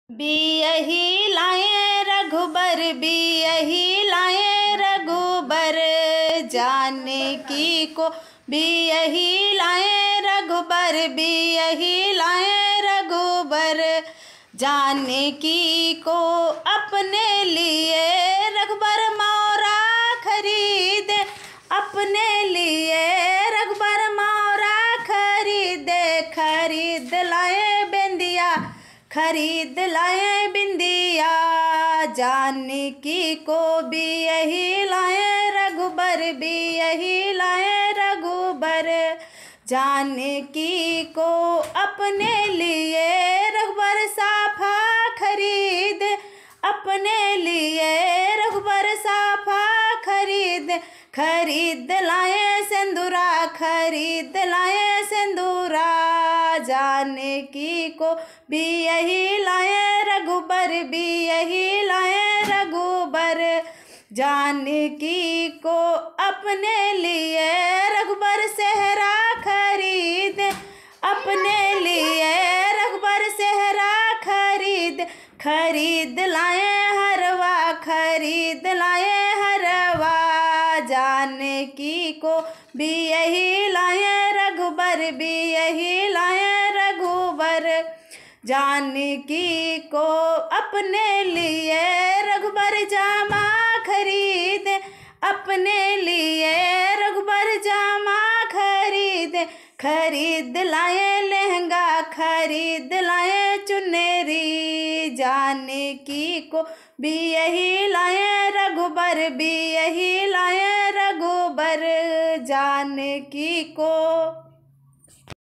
बियही लाए रघुबर, बियही लाए रघुबर, जानकी को बियही लाए रघुबर, बियही लाए रघुबर, जानकी को अपने लिए रघुबर मोरा खरीदे, अपने लिए रघुबर मोरा खरीदे, खरीद लाए बिंदिया, खरीद लाए बिंदिया, जानकी को बियही लाए रघुबर, बियही लाए रघुबर, जानकी को अपने लिए रघुबर साफा खरीद, अपने लिए रघुबर साफा खरीद, खरीद लाए सिंदूरा, खरीद लाए सिंदूरा, जानकी को बियही लाए रघुबर, बियही लाए रघुबर, जानकी को अपने लिए रघुबर सेहरा खरीद, अपने लिए रघुबर सेहरा खरीद, खरीद लाए हरवा, खरीद लाए हरवा, जानकी को बियही लाए रघुबर, बियही लाए रघुबर, जानकी को अपने लिए रघुबर जामा खरीद, अपने लिए रघुबर जामा खरीद, खरीद लाए लहंगा, खरीद लाए चुनरी, जानकी को बियही लाए रघुबर, बियही लाए रघुबर, जानकी को